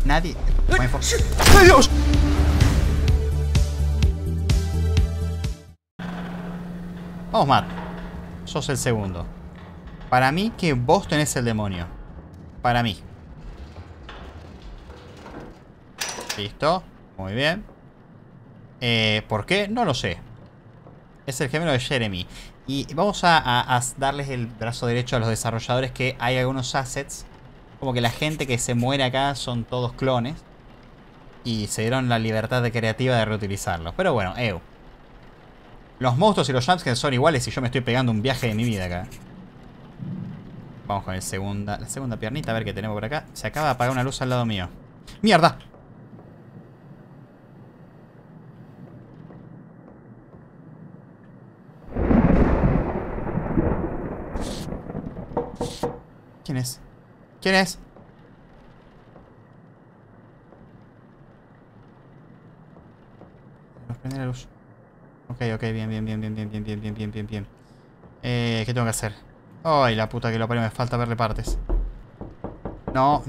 Nadie. ¡Ay, Dios! Vamos, Matt. Sos el segundo. Para mí que vos tenés el demonio. Para mí. Listo. Muy bien. ¿Por qué? No lo sé. Es el gemelo de Jeremy. Y vamos a darles el brazo derecho a los desarrolladores, que hay algunos assets. Como que la gente que se muere acá son todos clones. Y se dieron la libertad de creativa de reutilizarlos. Pero bueno, los monstruos y los jumpscares son iguales y yo me estoy pegando un viaje de mi vida acá. Vamos con la segunda piernita, a ver qué tenemos por acá. Se acaba de apagar una luz al lado mío. ¡Mierda! ¿Quién es? ¿Quién es? Nos prende la luz. Ok, bien. ¿Qué tengo que hacer? Ay, la puta que lo parió, me falta verle partes. No.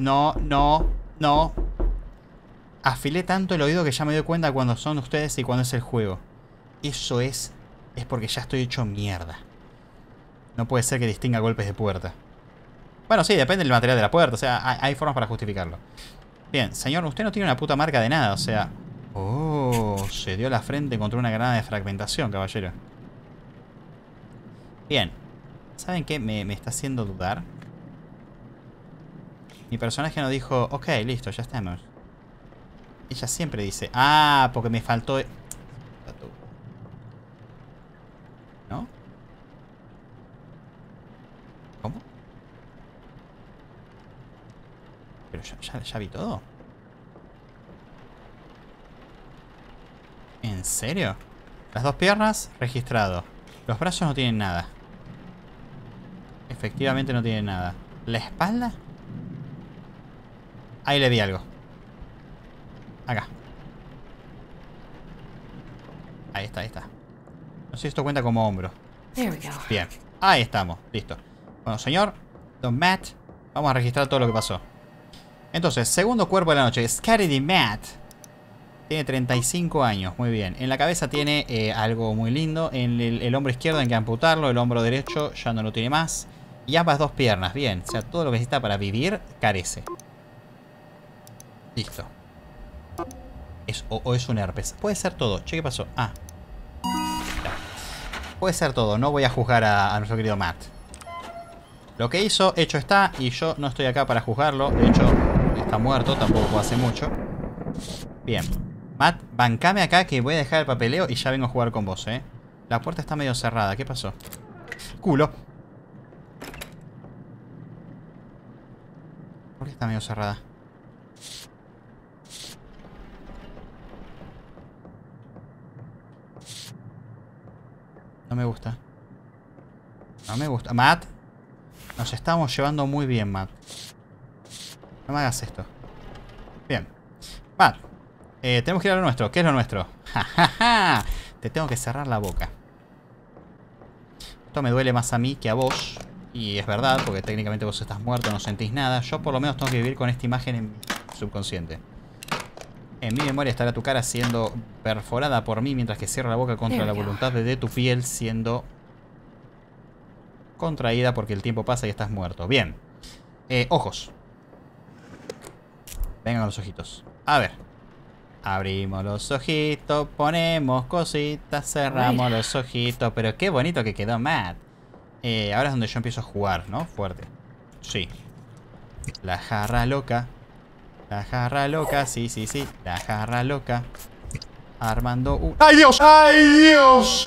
Afilé tanto el oído que ya me doy cuenta cuando son ustedes y cuando es el juego. Eso es porque ya estoy hecho mierda. No puede ser que distinga golpes de puerta. Bueno, sí, depende del material de la puerta. O sea, hay formas para justificarlo. Bien, señor, usted no tiene una puta marca de nada, o sea... Oh, se dio la frente contra una granada de fragmentación, caballero. Bien. ¿Saben qué? Me está haciendo dudar. Mi personaje no dijo, ok, listo, ya estamos. Ella siempre dice, ah, porque me faltó... ¿No? ¿Cómo? Pero ya vi todo. ¿En serio? Las dos piernas, registrado. Los brazos no tienen nada. Efectivamente no tienen nada. ¿La espalda? Ahí le vi algo. Acá. Ahí está. No sé si esto cuenta como hombro. Bien. Ahí estamos. Listo. Bueno, señor Don Matt, vamos a registrar todo lo que pasó. Entonces, segundo cuerpo de la noche. Scary Matt. Tiene 35 años. Muy bien. En la cabeza tiene algo muy lindo. En el hombro izquierdo hay que amputarlo. El hombro derecho ya no lo tiene más. Y ambas dos piernas. Bien. O sea, todo lo que necesita para vivir carece. Listo. O es un herpes. Puede ser todo. Che, ¿qué pasó? Ah. Puede ser todo. No voy a juzgar a nuestro querido Matt. Lo que hizo, hecho está. Y yo no estoy acá para juzgarlo. De hecho, está muerto. Tampoco hace mucho. Bien. Matt, bancame acá que voy a dejar el papeleo y ya vengo a jugar con vos, ¿eh? La puerta está medio cerrada. ¿Qué pasó? ¡Culo! ¿Por qué está medio cerrada? No me gusta. No me gusta. Matt. Nos estamos llevando muy bien, Matt. No me hagas esto. Bien. Matt. Tenemos que ir a lo nuestro. ¿Qué es lo nuestro? ¡Ja, ja, ja! Te tengo que cerrar la boca. Esto me duele más a mí que a vos. Y es verdad, porque técnicamente vos estás muerto, no sentís nada. Yo por lo menos tengo que vivir con esta imagen en mi subconsciente. En mi memoria estará tu cara siendo perforada por mí mientras que cierro la boca contra la voluntad de tu piel siendo contraída porque el tiempo pasa y estás muerto. Bien. Ojos. Vengan los ojitos. A ver. Abrimos los ojitos, ponemos cositas, cerramos los ojitos. Pero qué bonito que quedó Matt. Ahora es donde yo empiezo a jugar, ¿no? Fuerte. Sí. La jarra loca. La jarra loca, sí. La jarra loca. Armando un... ¡Ay, Dios! ¡Ay, Dios!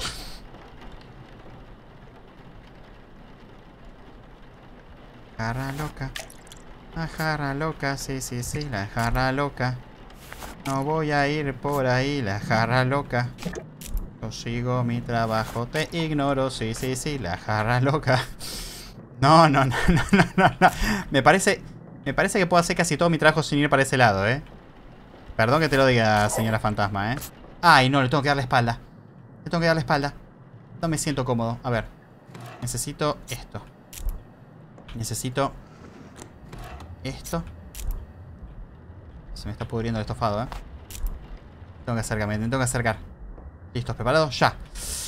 Jarra loca. La jarra loca, sí. La jarra loca. No voy a ir por ahí, la jarra loca. Yo sigo mi trabajo, te ignoro, sí, la jarra loca. No. Me parece que puedo hacer casi todo mi trabajo sin ir para ese lado, ¿eh? Perdón que te lo diga, señora fantasma, ¿eh? Ay, no, le tengo que dar la espalda. No me siento cómodo. A ver. Necesito esto. Necesito esto. Se me está pudriendo el estofado, ¿eh? Tengo que acercarme, me tengo que acercar. ¿Listos? ¿Preparados? ¡Ya!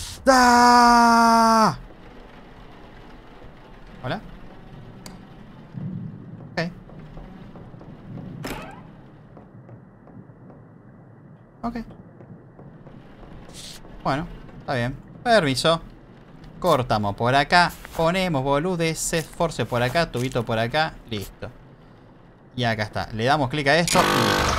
¡Ah! ¿Hola? Ok. Ok. Bueno, está bien. Permiso. Cortamos por acá. Ponemos boludeces. Force por acá. Tubito por acá. Listo. Y acá está. Le damos clic a esto y listo.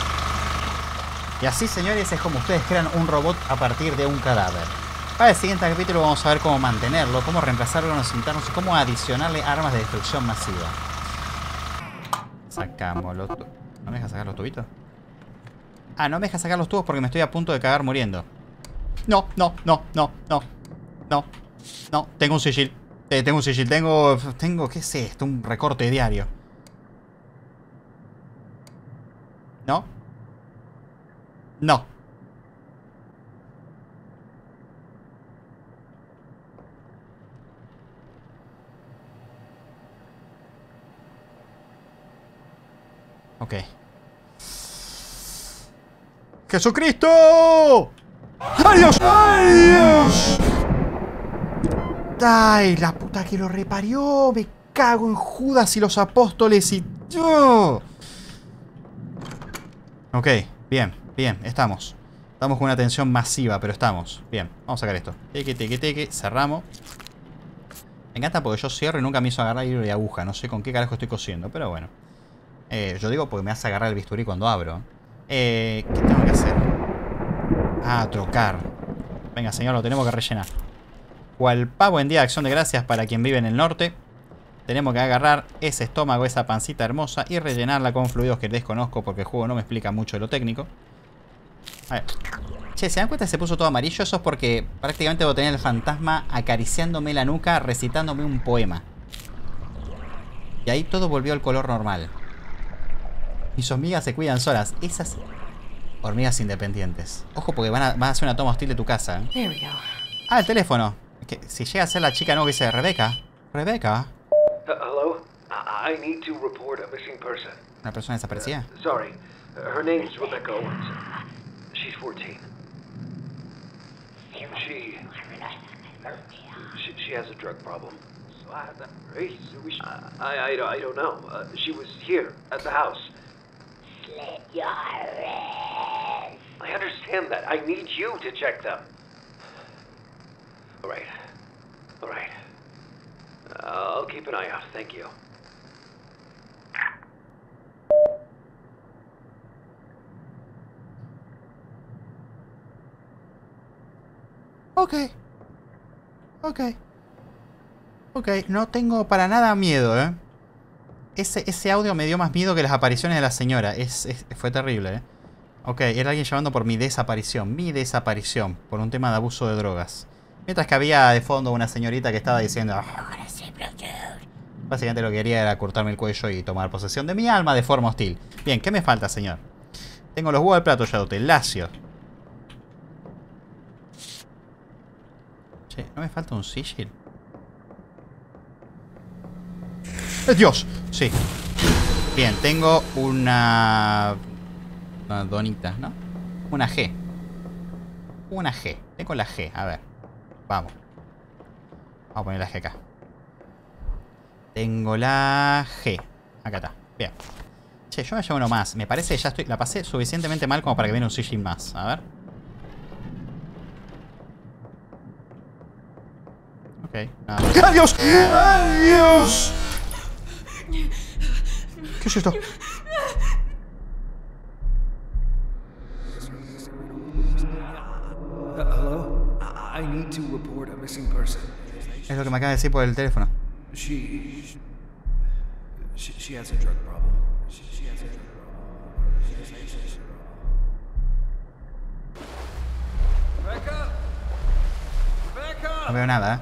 Y así, señores, es como ustedes crean un robot a partir de un cadáver. Para el siguiente capítulo vamos a ver cómo mantenerlo, cómo reemplazarlo con los internos y cómo adicionarle armas de destrucción masiva. Sacamos los tubos. ¿No me deja sacar los tubitos? Ah, no me deja sacar los tubos porque me estoy a punto de cagar muriendo. No, no, no, no, no. No, no, tengo un sigil. Tengo un sigil, tengo, ¿qué es esto? Un recorte diario. ¿No? No. Ok. ¡Jesucristo! ¡Adiós! ¡Adiós! ¡Ay, la puta que lo reparió! Me cago en Judas y los apóstoles y... Ok, bien, bien, estamos. Estamos con una tensión masiva, pero estamos. Bien, vamos a sacar esto. Teque, teque, teque, cerramos. Me encanta porque yo cierro y nunca me hizo agarrar hilo de aguja. No sé con qué carajo estoy cosiendo, pero bueno. Yo digo porque me hace agarrar el bisturí cuando abro. ¿Qué tengo que hacer? Ah, trocar. Venga, señor, lo tenemos que rellenar. Cual pavo en día de acción de gracias para quien vive en el norte. Tenemos que agarrar ese estómago, esa pancita hermosa y rellenarla con fluidos que desconozco porque el juego no me explica mucho de lo técnico. A ver. Che, ¿se dan cuenta que se puso todo amarillo? Eso es porque prácticamente voy a tener el fantasma acariciándome la nuca, recitándome un poema. Y ahí todo volvió al color normal. Mis hormigas se cuidan solas. Esas hormigas independientes. Ojo porque van a hacer una toma hostil de tu casa. Ah, el teléfono. Que si llega a ser la chica no que dice Rebeca. Rebeca. Hello? I need to report a missing person. ¿Una persona desaparecida? Sorry. Her name's Rebecca Owens. She's 14. She has a drug problem. So I don't know. She was here at the house. Slit your wrist. I understand that. I need you to check them. All right. All right. I'll keep an eye out. Thank you. Ok. Ok. Ok, no tengo para nada miedo, ¿eh? Ese audio me dio más miedo que las apariciones de la señora. Fue terrible, ¿eh? Ok, era alguien llamando por mi desaparición. Mi desaparición. Por un tema de abuso de drogas. Mientras que había de fondo una señorita que estaba diciendo... Básicamente lo que quería era cortarme el cuello y tomar posesión de mi alma de forma hostil. Bien, ¿qué me falta, señor? Tengo los huevos al plato ya, lacio. Che, ¿no me falta un sigil? ¡Dios! Sí. Bien, tengo una donita, ¿no? Una G. Una G. Tengo la G. A ver. Vamos. Vamos a poner la G acá. Tengo la G. Acá está. Bien. Che, yo me llevo uno más. Me parece que ya la pasé suficientemente mal como para que venga un sigil más. A ver. Ok. Nada. ¡Adiós! ¡Adiós! ¿Qué es esto? Hello? I need to report a missing person. Es lo que me acaba de decir por el teléfono. She has a drug problem. She has a drug problem. Rebecca! Rebecca! No veo nada, ¿eh?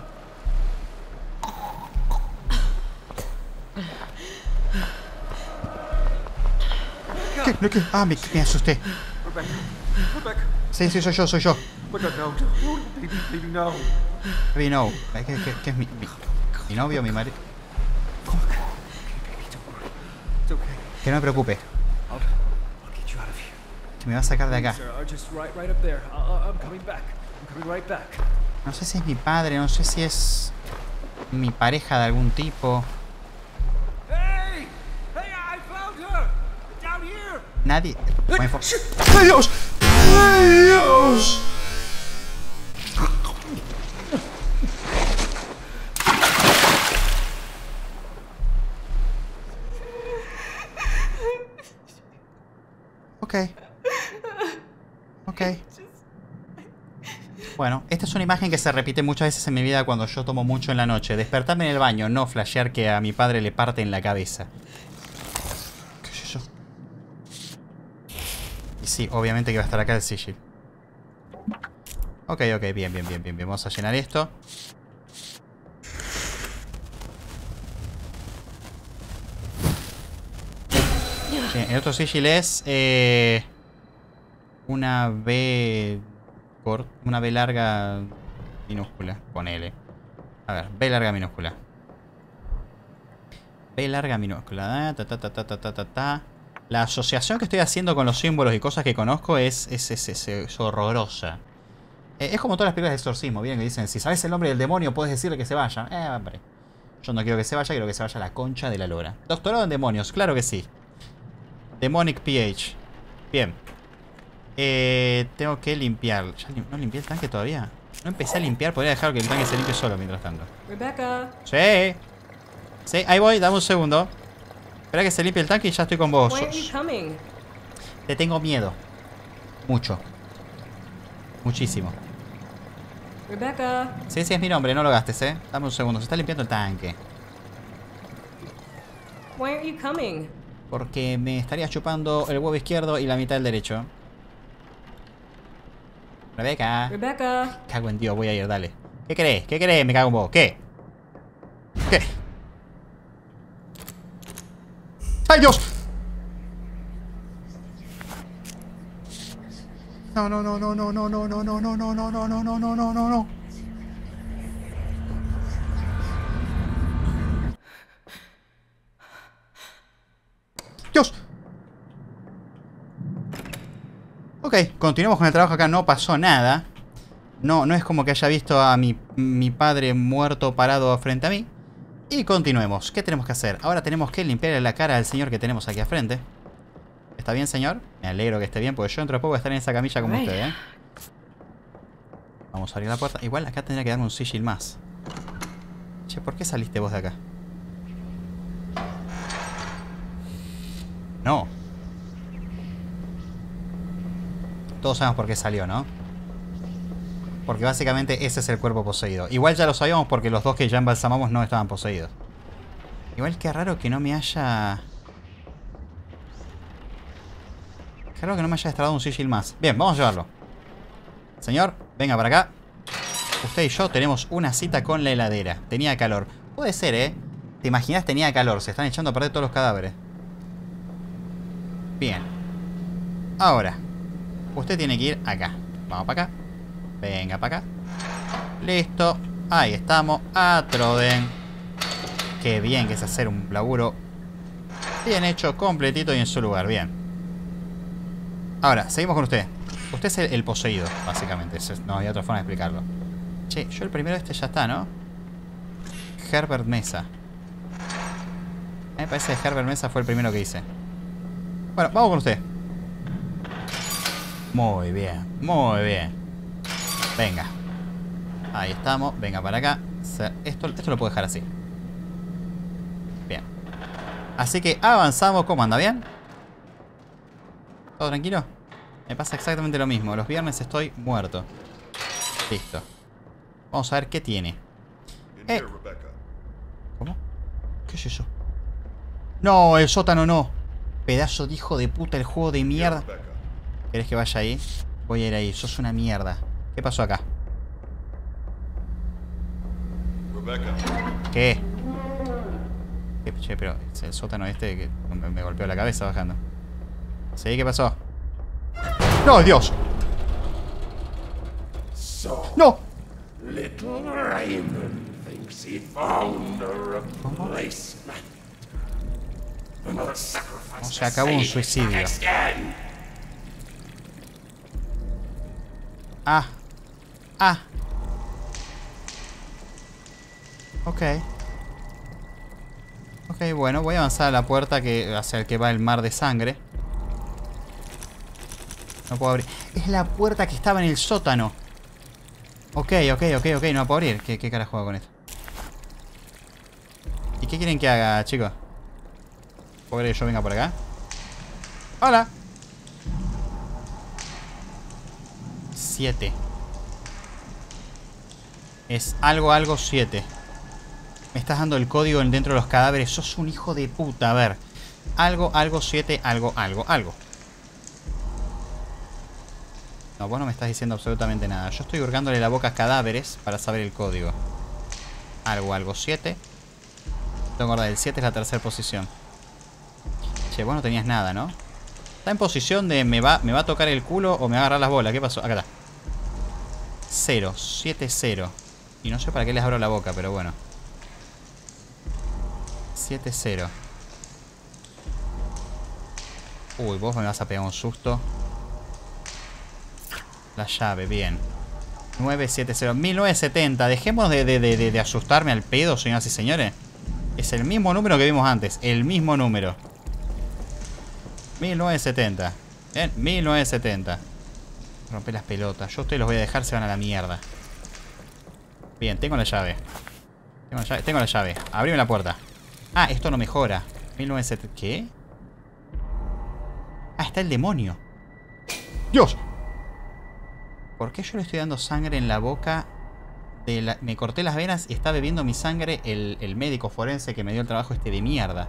¿Qué? ¿Qué? Ah, me asusté. Rebecca. Sí, sí, soy yo. Rebecca, no. Baby, no. Baby, no. ¿Qué es mi novio, mi marido? It's okay. Que no me preocupe. Listo, me va a sacar de acá. Sir, just right up there. I'm coming back. I'm coming right back. No sé si es mi padre, no sé si es mi pareja de algún tipo. Hey! Hey, I found her! Down here! Nadie. ¡Ay, Dios! ¡Ay, Dios! Ok. Ok. Bueno, esta es una imagen que se repite muchas veces en mi vida cuando yo tomo mucho en la noche. Despertarme en el baño, no flashear que a mi padre le parten la cabeza. ¿Qué es eso? Y sí, obviamente que va a estar acá el sigil. Ok, bien. Vamos a llenar esto. Bien, el otro sigil es una B larga minúscula, ponele. A ver, B larga minúscula. B larga minúscula. La asociación que estoy haciendo con los símbolos y cosas que conozco es horrorosa. Es como todas las películas de exorcismo, ¿vieron? Que dicen, si sabes el nombre del demonio, puedes decirle que se vaya. Hombre. Yo no quiero que se vaya, quiero que se vaya a la concha de la lora. Doctorado en demonios, claro que sí. Demonic PH. Bien. Tengo que limpiar. ¿Ya no limpié el tanque todavía? No empecé a limpiar, podría dejar que el tanque se limpie solo mientras tanto. Rebecca. Sí. Sí, ahí voy, dame un segundo. Espera que se limpie el tanque y ya estoy con vos. Why aren't you coming? Te tengo miedo. Mucho. Muchísimo. Rebecca. Sí, es mi nombre, no lo gastes, Dame un segundo, se está limpiando el tanque. Why aren't you coming? Porque me estaría chupando el huevo izquierdo y la mitad del derecho. Rebecca. Rebecca. Cago en Dios, voy a ir, dale. ¿Qué crees? ¿Qué crees? Me cago en vos. ¿Qué? ¿Qué? ¡Ay, Dios! No. ¡Dios! Ok, continuamos con el trabajo acá. No pasó nada. No es como que haya visto a mi padre muerto parado frente a mí. Y continuemos. ¿Qué tenemos que hacer? Ahora tenemos que limpiarle la cara al señor que tenemos aquí al frente. ¿Está bien, señor? Me alegro que esté bien, porque yo dentro de poco voy a estar en esa camilla como usted, Vamos a abrir la puerta. Igual acá tendría que darme un sigil más. Che, ¿por qué saliste vos de acá? No. Todos sabemos por qué salió, ¿no? Porque básicamente ese es el cuerpo poseído. Igual ya lo sabíamos porque los dos que ya embalsamamos no estaban poseídos. Igual que raro que no me haya... Qué raro que no me haya destrabado un sigil más. Bien, vamos a llevarlo. Señor, venga para acá. Usted y yo tenemos una cita con la heladera. Tenía calor. Puede ser, ¿Te imaginas? Tenía calor. Se están echando a perder todos los cadáveres. Bien. Ahora, usted tiene que ir acá. Vamos para acá. Venga para acá. Listo. Ahí estamos. A Troden. Qué bien que es hacer un laburo bien hecho, completito y en su lugar. Bien. Ahora, seguimos con usted. Usted es el poseído, básicamente. No hay otra forma de explicarlo. Che, yo el primero ya está, ¿no? Herbert Mesa. Me parece que Herbert Mesa fue el primero que hice. Bueno, vamos con usted. Muy bien, muy bien. Venga. Ahí estamos, venga para acá. Esto lo puedo dejar así. Bien. Así que avanzamos. ¿Cómo anda? ¿Bien? ¿Todo tranquilo? Me pasa exactamente lo mismo. Los viernes estoy muerto. Listo. Vamos a ver qué tiene. ¿Cómo? ¿Qué es eso? No, el sótano no. Pedazo de hijo de puta, el juego de mierda. ¿Querés que vaya ahí? Voy a ir ahí. Sos una mierda. ¿Qué pasó acá? ¿Qué? Che, pero es el sótano este que me golpeó la cabeza bajando. ¿Sí? ¿Qué pasó? ¡No, Dios! ¡No! Little Raymond thinks he found a replacement. Another sacrifice. Se acabó un suicidio. Ah. Ah. Ok. Ok, bueno, voy a avanzar a la puerta hacia el que va el mar de sangre. No puedo abrir. Es la puerta que estaba en el sótano. Ok, no puedo abrir. ¿Qué carajo hago con esto? ¿Y qué quieren que haga, chicos? ¿Puedo que yo venga por acá? ¡Hola! 7. Es algo 7. Me estás dando el código dentro de los cadáveres. Sos un hijo de puta. A ver. Algo 7, algo. No, vos no me estás diciendo absolutamente nada. Yo estoy hurgándole la boca a cadáveres para saber el código. Algo 7. Tengo que acordar, el 7 es la tercera posición. Che, vos no tenías nada, ¿no? Está en posición de me va a tocar el culo o me va a agarrar las bolas. ¿Qué pasó? Acá está. 0, 7, 0. Y no sé para qué les abro la boca, pero bueno. 7, 0. Uy, vos me vas a pegar un susto. La llave, bien. 970. 1970. Dejemos de asustarme al pedo, señoras y señores. Es el mismo número que vimos antes. El mismo número. 1970. Bien, 1970. Rompe las pelotas. Yo a ustedes los voy a dejar, se van a la mierda. Bien, tengo la llave. Tengo la llave. Abrime la puerta. Ah, esto no mejora. 1970. ¿Qué? Ah, está el demonio. ¡Dios! ¿Por qué yo le estoy dando sangre en la boca? Me corté las venas y está bebiendo mi sangre el médico forense que me dio el trabajo de mierda.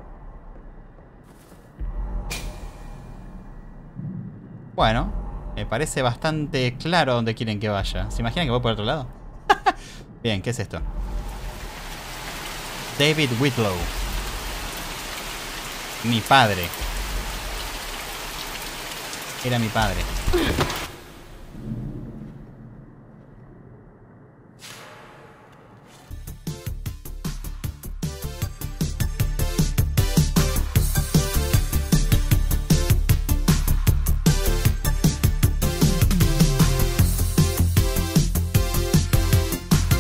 Bueno, me parece bastante claro dónde quieren que vaya. ¿Se imaginan que voy por otro lado? Bien, ¿qué es esto? David Whitlow. Mi padre. Era mi padre.